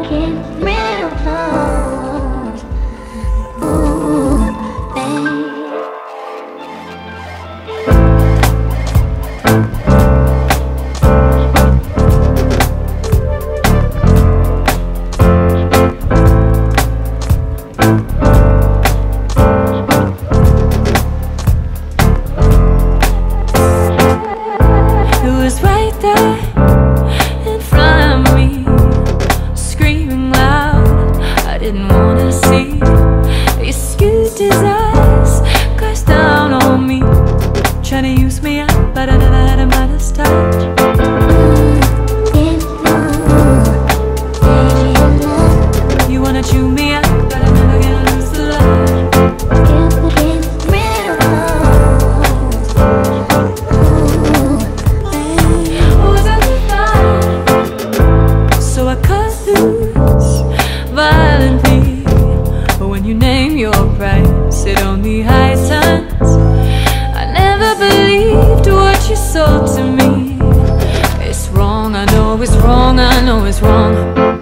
get rid of love. Ooh, babe. It was right there in front of me, screaming loud. I didn't wanna see. He scooped his eyes, crashed down on me, trying to use me up, but I never had a Midas touch. You wanna chew me up, but I never get lose the love. So I cut loose violently, but when you name your price, it only heightens. I never believed what you sold to me. It's wrong, I know it's wrong, I know it's wrong.